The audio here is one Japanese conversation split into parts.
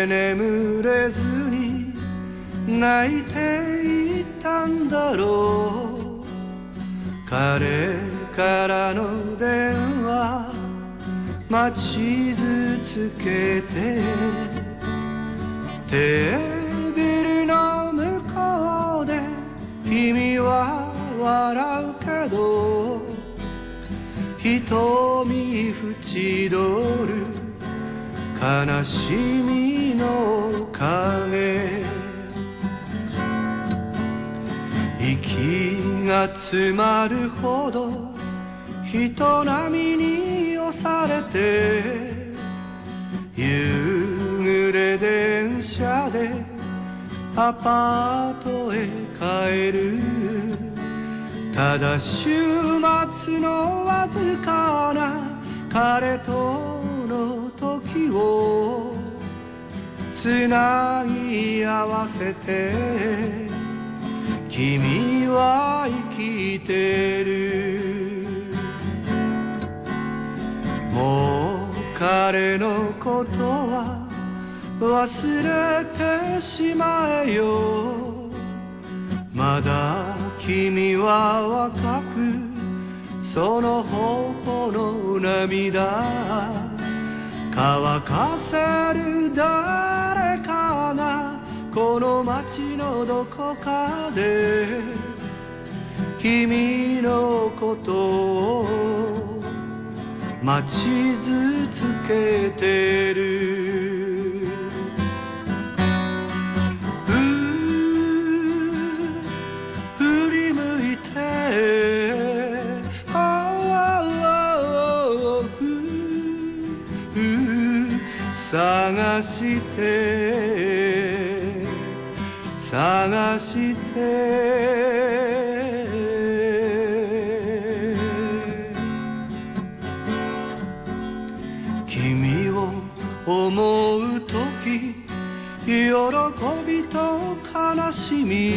眠れずに泣いていたんだろう。彼からの電話待ち続けて、テーブルの向こうで君は笑うけど、瞳縁取る悲しみの影、息が詰まるほど人波に押されて、夕暮れ電車でアパートへ帰る。ただ週末のわずかな彼との時をつなぎ合わせて、君は生きてる。もう彼のことは忘れてしまえよ。まだ君は若くその頬の涙乾かせる誰かがこの街のどこかで君のことを待ち続けてる。探して探して君を思うとき、喜びと悲しみ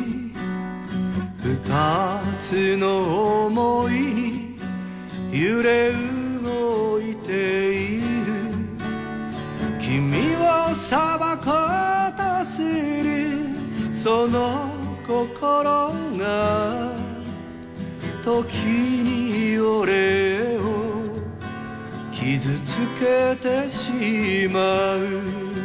二つの思いに揺れ動いている。君を裁こうとするその心が時に俺を傷つけてしまう。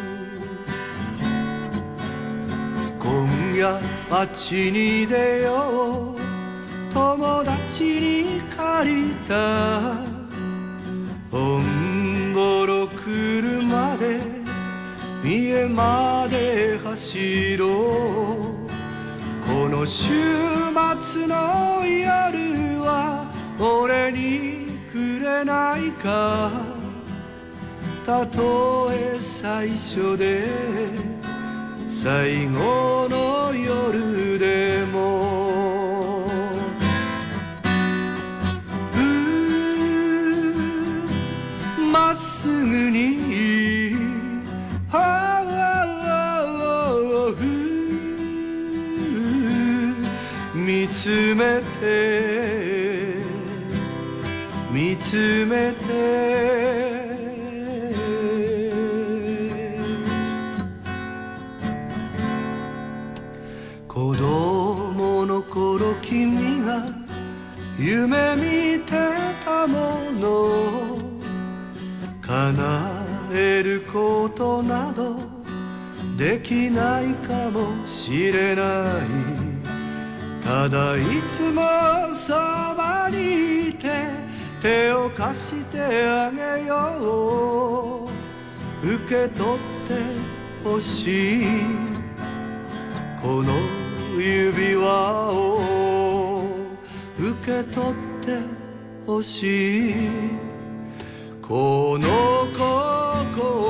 今夜あっちに出よう、友達に借りたオンボロ車で三重まで走ろう。この週末の夜は俺にくれないか。たとえ最初で最後の夜でもまっすぐに見つめて見つめて子供の頃君が夢見てたものを叶えることなどできないかもしれない。ただいつもそばにいて手を貸してあげよう。受け取ってほしいこの指輪を受け取ってほしいこの心